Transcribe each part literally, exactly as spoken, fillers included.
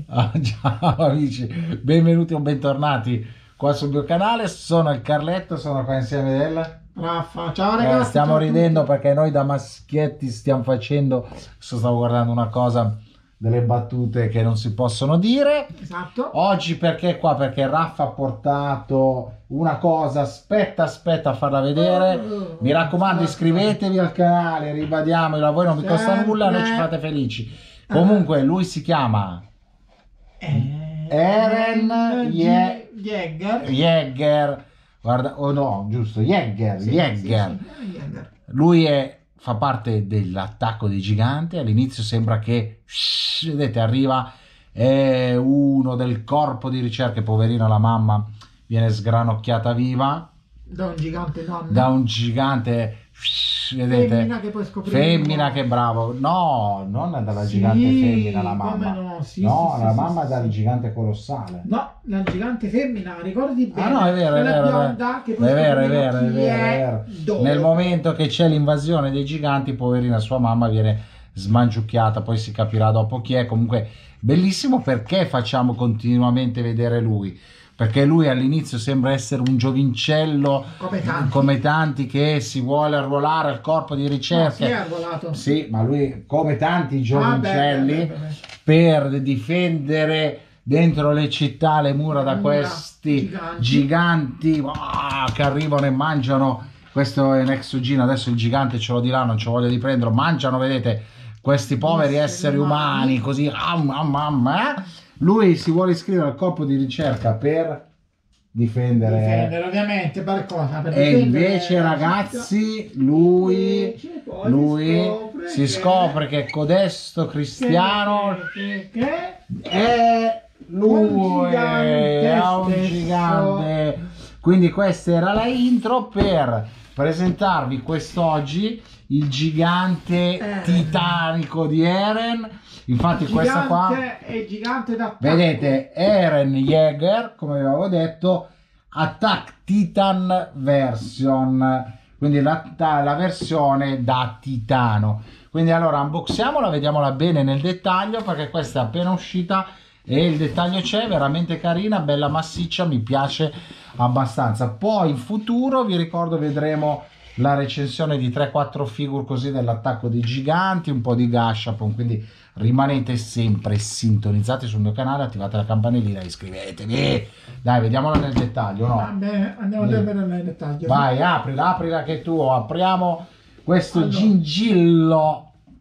Ah, ciao amici, benvenuti o bentornati qua sul mio canale. Sono il Carletto, sono qua insieme della Raffa, ciao eh, ragazzi, stiamo ciao a ridendo tutti. perché noi da maschietti stiamo facendo, stavo guardando una cosa, delle battute che non si possono dire. Esatto. Oggi perché qua? Perché Raffa ha portato una cosa, aspetta aspetta a farla vedere. Oh, Mi raccomando, aspetta. iscrivetevi al canale, ribadiamolo, a voi non vi costa nulla, a noi ci Sempre. fate felici. Comunque lui si chiama Eh, Eren Ye- Jäger. Jäger, guarda, oh no, giusto, Jäger, Sì, Jäger. sì, sì, Jäger. Lui è, fa parte dell'attacco dei giganti. All'inizio sembra che, shh, vedete, arriva, è uno del corpo di ricerca, poverina la mamma, viene sgranocchiata viva Da un gigante donna. da un gigante, shh, vedete, Femmina che poi scopriamo. femmina, che bravo, no, non è dalla Sì, gigante femmina la come mamma, no, sì, no, sì, la sì, mamma sì, è dal sì. gigante colossale. No, la gigante femmina, ricordi bene. Ah no, è vero, è quella vero, è bionda vero, che poi è vero, è scopriamo vero, è chi vero, è vero. dopo. Nel momento che c'è l'invasione dei giganti, poverina sua mamma viene smangiucchiata, poi si capirà dopo chi è. Comunque bellissimo, perché facciamo continuamente vedere lui, perché lui all'inizio sembra essere un giovincello Come tanti. come tanti che si vuole arruolare al corpo di No, si ricerca. è arruolato. Sì, ma lui come tanti giovincelli Ah, beh, beh, beh, beh. per difendere dentro le città le mura da Le mura questi giganti. giganti, ah, che arrivano e mangiano. Questo è un exogene, adesso il gigante ce lo dirà, non ci voglio di prenderlo. Mangiano, vedete, questi poveri Esseri esseri umani, umani. così. am, am, am, eh? Lui si vuole iscrivere al corpo di ricerca per difendere, Difendere, ovviamente, per cosa? Per e difendere invece la ragazzi lui, Invece poi lui si si scopre che codesto cristiano che, che, che è lui, un gigante è un stesso. gigante. Quindi questa era la intro per presentarvi quest'oggi il gigante Eren. titanico di Eren. Infatti il questa qua, gigante è il gigante d'attacco. vedete, Eren Jäger, come avevo detto, Attack Titan version, quindi la, la versione da titano. Quindi allora unboxiamola, vediamola bene nel dettaglio, perché questa è appena uscita e il dettaglio c'è, veramente carina, bella massiccia, mi piace abbastanza. Poi in futuro vi ricordo vedremo la recensione di tre quattro figure così dell'attacco dei giganti, un po' di Gashapon, quindi rimanete sempre sintonizzati sul mio canale, attivate la campanellina, iscrivetevi. Dai, vediamola nel dettaglio, no? Vabbè, andiamo a Sì. vedere nel dettaglio. Vai, aprila, aprila che tu, apriamo questo Allora. gingillo.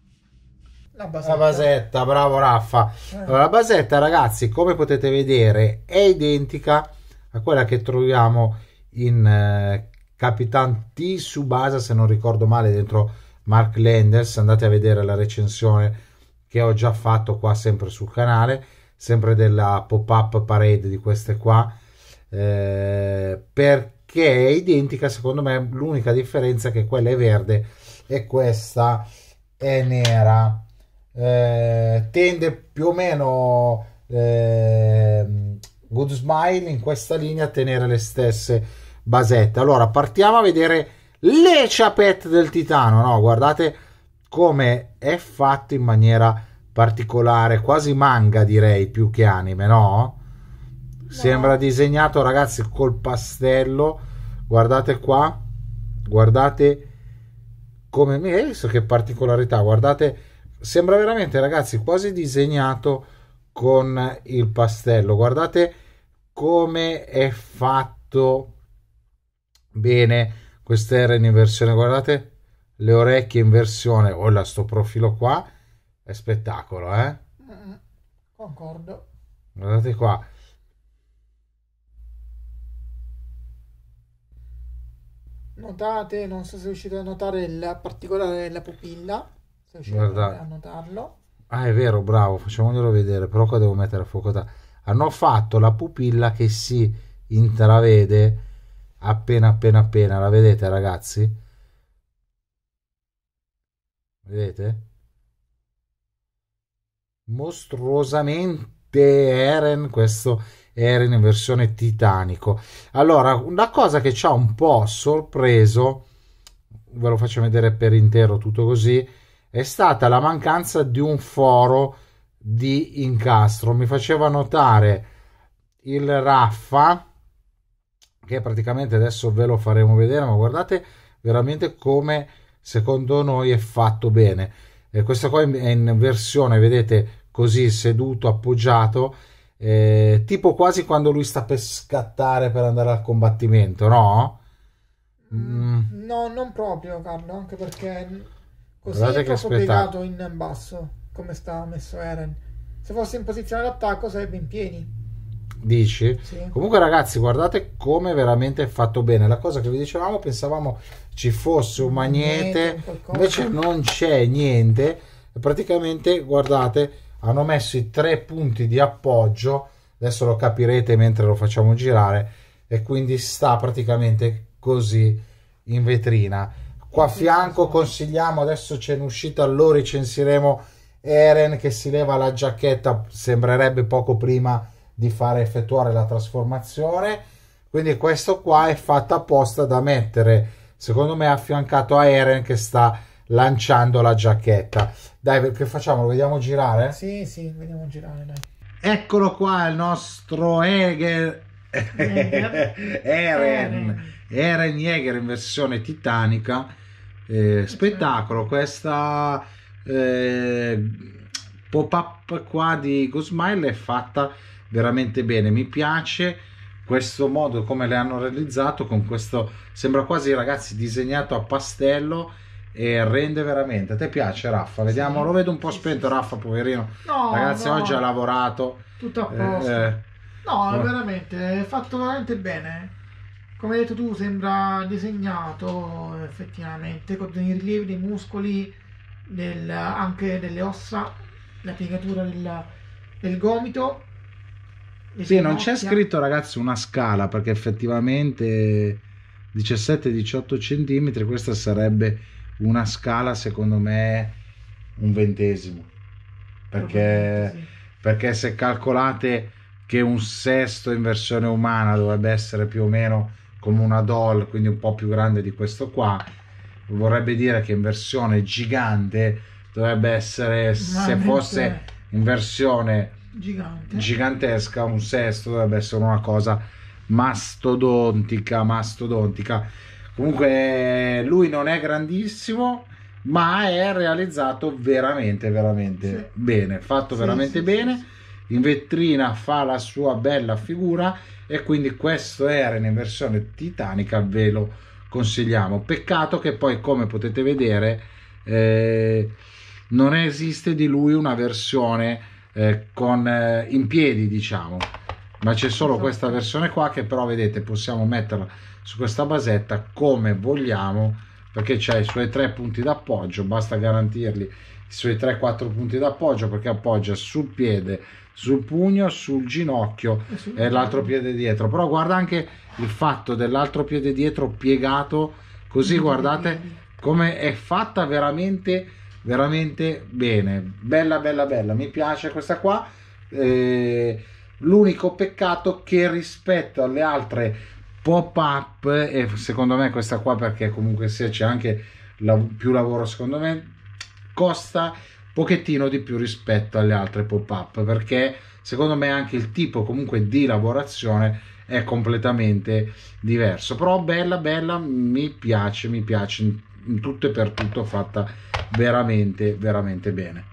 La La basetta. basetta, bravo Raffa. Allora, la basetta, ragazzi, come potete vedere, è identica a quella che troviamo in eh, Capitan Tsubasa, se non ricordo male, dentro Mark Landers. Andate a vedere la recensione che ho già fatto qua sempre sul canale, sempre della pop-up parade di queste qua, eh, perché è identica. Secondo me l'unica differenza è che quella è verde e questa è nera. Eh, tende più o meno eh, Good Smile in questa linea a tenere le stesse basette. Allora partiamo a vedere le ciapette del titano, no? Guardate come è fatto in maniera particolare, quasi manga direi più che anime, no? Sembra disegnato, ragazzi, col pastello. Guardate qua, guardate come, hai visto che particolarità, guardate, sembra veramente, ragazzi, quasi disegnato con il pastello. Guardate come è fatto bene questo Eren in versione, guardate le orecchie in versione, oh là, sto profilo qua è spettacolo, eh? Mm, concordo. Guardate qua. Notate, non so se riuscite a notare il particolare della pupilla. Se riuscite Guarda. a notarlo. Ah, è vero, bravo, facciamoglielo vedere, però qua devo mettere a fuoco da... Hanno fatto la pupilla che si intravede appena appena appena, la vedete, ragazzi? Vedete? Mostruosamente Eren, questo Eren in versione titanico. Allora, una cosa che ci ha un po' sorpreso, ve lo faccio vedere per intero tutto così, è stata la mancanza di un foro di incastro. Mi faceva notare il Raffa, che praticamente adesso ve lo faremo vedere, ma guardate veramente come secondo noi è fatto bene. E questo qua è in versione, vedete, così seduto, appoggiato, eh, tipo quasi quando lui sta per scattare per andare al combattimento, no? Mm. No, non proprio, Carlo, anche perché così Guardate è che troppo spettacolo. piegato in basso, come sta messo Eren. Se fosse in posizione d'attacco sarebbe in piedi. Dici? Sì. Comunque ragazzi, guardate come veramente è fatto bene. La cosa che vi dicevamo, pensavamo ci fosse un magnete, invece non c'è niente. Praticamente, guardate, hanno messo i tre punti di appoggio, adesso lo capirete mentre lo facciamo girare, e quindi sta praticamente così in vetrina. Qua a fianco consigliamo, adesso c'è in uscita, lo recensiremo, Eren che si leva la giacchetta, sembrerebbe poco prima di fare effettuare la trasformazione, quindi questo qua è fatto apposta da mettere, secondo me, affiancato a Eren che sta lanciando la giacchetta. Dai, che facciamo? Lo vediamo girare? Sì, sì, vediamo girare, dai. Eccolo qua il nostro Eger Eren Eren Yeager in versione titanica. Eh, spettacolo questa eh, pop-up qua di Ghost-Smile è fatta veramente bene, mi piace questo modo come le hanno realizzato, con questo sembra quasi, ragazzi, disegnato a pastello, e rende veramente. A te piace, Raffa? Vediamo, sì, lo vedo un po' spento, sì, Raffa, poverino. No, ragazzi, no, oggi ha lavorato tutto a posto. eh, eh. No, no, veramente è fatto veramente bene. Come hai detto tu, sembra disegnato effettivamente, con dei rilievi dei muscoli, del, anche delle ossa, la piegatura del, del gomito. Sì, non c'è scritto, ragazzi, una scala, perché effettivamente diciassette diciotto centimetri, questa sarebbe una scala, secondo me, un ventesimo. Perché, sì, perché se calcolate che un sesto in versione umana dovrebbe essere più o meno come una doll, quindi un po' più grande di questo qua, vorrebbe dire che in versione gigante dovrebbe essere, se fosse in versione Gigante. gigantesca, un sesto dovrebbe essere una cosa mastodontica, mastodontica. Comunque lui non è grandissimo, ma è realizzato veramente veramente sì, bene, fatto sì, veramente sì, bene, sì, sì. In vetrina fa la sua bella figura, e quindi questo Eren in versione titanica ve lo consigliamo. Peccato che poi, come potete vedere, eh, non esiste di lui una versione Eh, con eh, in piedi, diciamo, ma c'è solo questa versione qua, che però vedete possiamo metterla su questa basetta come vogliamo, perché c'è i suoi tre punti d'appoggio, basta garantirli i suoi tre quattro punti d'appoggio, perché appoggia sul piede, sul pugno, sul ginocchio e, e l'altro piede dietro. Però guarda anche il fatto dell'altro piede dietro piegato così, guardate come è fatta veramente veramente bene, bella bella bella, mi piace questa qua. Eh, l'unico peccato che rispetto alle altre pop-up, e secondo me questa qua, perché comunque sia c'è anche la, più lavoro, secondo me costa un pochettino di più rispetto alle altre pop-up, perché secondo me anche il tipo comunque di lavorazione è completamente diverso. Però bella bella, mi piace, mi piace in, in tutto e per tutto, fatta veramente veramente bene.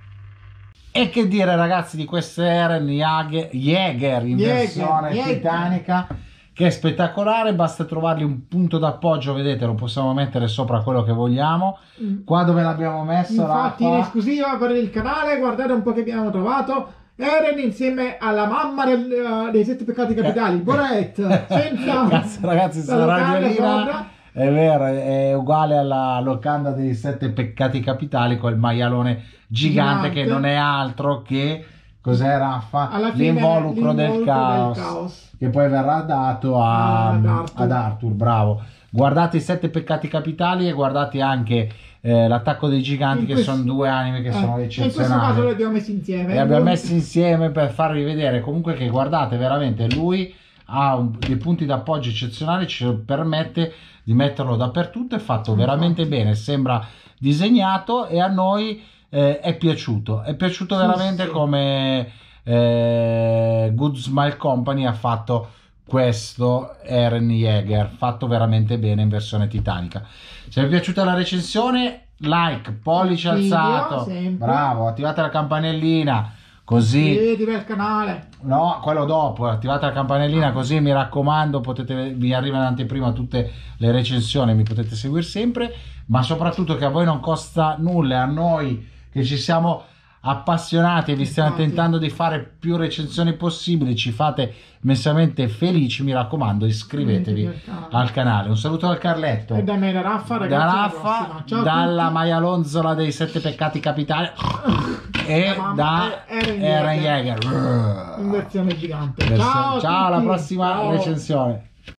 E che dire, ragazzi, di questo Eren Yeager in Yeager, versione Yeager. titanica, che è spettacolare. Basta trovargli un punto d'appoggio, vedete, lo possiamo mettere sopra quello che vogliamo. Qua dove l'abbiamo messo, infatti, Raffa? In esclusiva per il canale, guardate un po' che abbiamo trovato. Eren insieme alla mamma del, uh, dei sette peccati capitali, Boret, senza Cazzo, ragazzi, sta radiolina è vero, è uguale alla locanda dei sette peccati capitali, col maialone gigante, gigante, che non è altro che, cos'è, Raffa? L'involucro del, del caos, caos, che poi verrà dato a, ad, Arthur. ad Arthur. Bravo. Guardate i sette peccati capitali e guardate anche eh, l'attacco dei giganti, in che questo, sono due anime che eh, sono eccezionali. In questo caso li abbiamo messi insieme. Li abbiamo messi insieme per farvi vedere comunque che, guardate, veramente lui ha un, dei punti d'appoggio eccezionali, ci permette di metterlo dappertutto, è fatto veramente bene, sembra disegnato, e a noi eh, è piaciuto, è piaciuto Sì, veramente sì. come eh, Good Smile Company ha fatto questo Eren Yeager, fatto veramente bene in versione titanica. Se vi è piaciuta la recensione, like, pollice Video, alzato, sempre. bravo, attivate la campanellina, così Iscrivetevi al canale. no, quello dopo, attivate la campanellina, così mi raccomando, potete, vi arrivano in anteprima tutte le recensioni, mi potete seguire sempre, ma soprattutto che a voi non costa nulla, e a noi che ci siamo appassionati e vi stiamo Infatti. tentando di fare più recensioni possibili, ci fate immensamente felici, mi raccomando, iscrivetevi Iscrivetevi al canale. al canale. Un saluto dal Carletto, E da me da Raffa, ragazzi. da alla Raffa, prossima. Ciao a dalla tutti. Maia Lonzola dei Sette Peccati Capitali e La mamma da è Eren Eren Yeager. Yeager. In versione gigante. Ciao, Ciao, a ciao alla tutti. prossima Ciao. recensione.